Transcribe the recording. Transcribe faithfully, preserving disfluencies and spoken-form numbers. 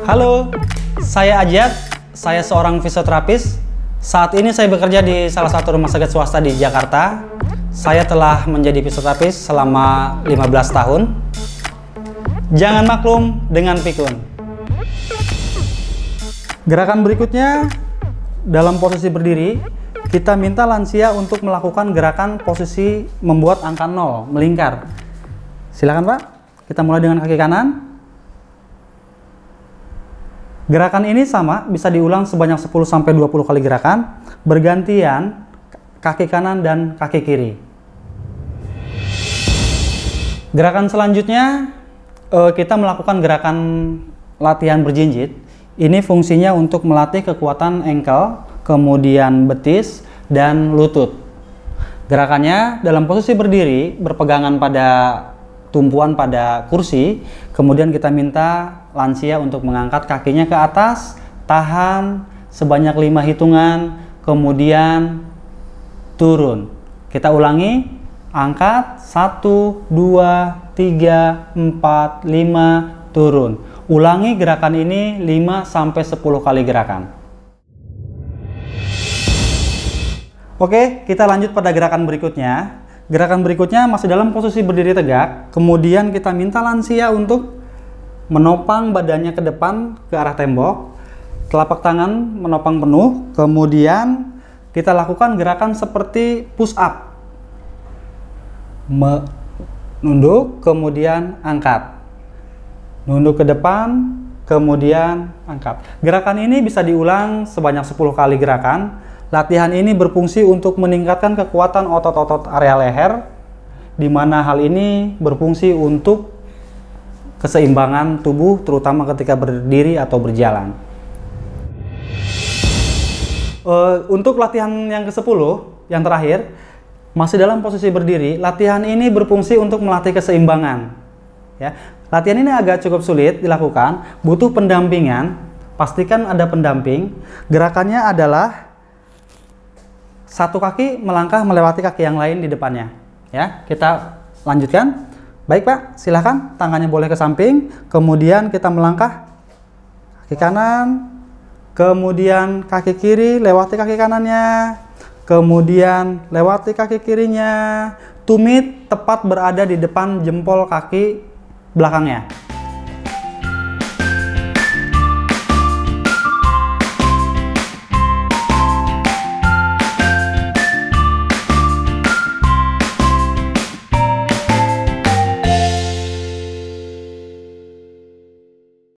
Halo, saya Ajat, saya seorang fisioterapis. Saat ini saya bekerja di salah satu rumah sakit swasta di Jakarta. Saya telah menjadi fisioterapis selama lima belas tahun. Jangan maklum dengan pikun. Gerakan berikutnya, dalam posisi berdiri, kita minta lansia untuk melakukan gerakan posisi membuat angka nol, melingkar. Silakan Pak, kita mulai dengan kaki kanan. Gerakan ini sama, bisa diulang sebanyak sepuluh sampai dua puluh kali gerakan, bergantian kaki kanan dan kaki kiri. Gerakan selanjutnya, kita melakukan gerakan latihan berjinjit. Ini fungsinya untuk melatih kekuatan ankle, kemudian betis, dan lutut. Gerakannya dalam posisi berdiri, berpegangan pada tumpuan pada kursi, kemudian kita minta lansia untuk mengangkat kakinya ke atas, tahan sebanyak lima hitungan, kemudian turun. Kita ulangi, angkat, satu, dua, tiga, empat, lima, turun. Ulangi gerakan ini lima sampai sepuluh kali gerakan. Oke, kita lanjut pada gerakan berikutnya. Gerakan berikutnya masih dalam posisi berdiri tegak, kemudian kita minta lansia untuk menopang badannya ke depan ke arah tembok, telapak tangan menopang penuh, kemudian kita lakukan gerakan seperti push up. Menunduk, kemudian angkat. Nunduk ke depan, kemudian angkat. Gerakan ini bisa diulang sebanyak sepuluh kali gerakan. Latihan ini berfungsi untuk meningkatkan kekuatan otot-otot area leher, di mana hal ini berfungsi untuk keseimbangan tubuh, terutama ketika berdiri atau berjalan. Uh, untuk latihan yang ke sepuluh, yang terakhir, masih dalam posisi berdiri, latihan ini berfungsi untuk melatih keseimbangan. Ya. Latihan ini agak cukup sulit dilakukan, butuh pendampingan, pastikan ada pendamping. Gerakannya adalah satu kaki melangkah melewati kaki yang lain di depannya. Ya, kita lanjutkan. Baik Pak, silahkan tangannya boleh ke samping, kemudian kita melangkah kaki kanan, kemudian kaki kiri lewati kaki kanannya, kemudian lewati kaki kirinya. Tumit tepat berada di depan jempol kaki belakangnya.